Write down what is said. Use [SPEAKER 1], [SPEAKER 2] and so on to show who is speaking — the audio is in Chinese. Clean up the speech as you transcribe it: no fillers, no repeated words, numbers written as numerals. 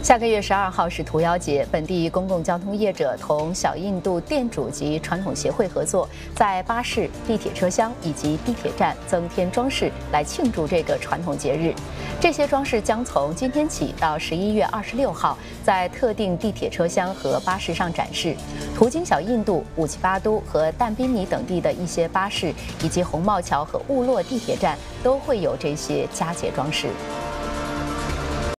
[SPEAKER 1] 下个月12号是屠妖节，本地公共交通业者同小印度店主及传统协会合作，在巴士、地铁车厢以及地铁站增添装饰，来庆祝这个传统节日。这些装饰将从今天起到11月26号，在特定地铁车厢和巴士上展示。途经小印度、乌奇巴都和但宾尼等地的一些巴士，以及红帽桥和乌洛地铁站都会有这些佳节装饰。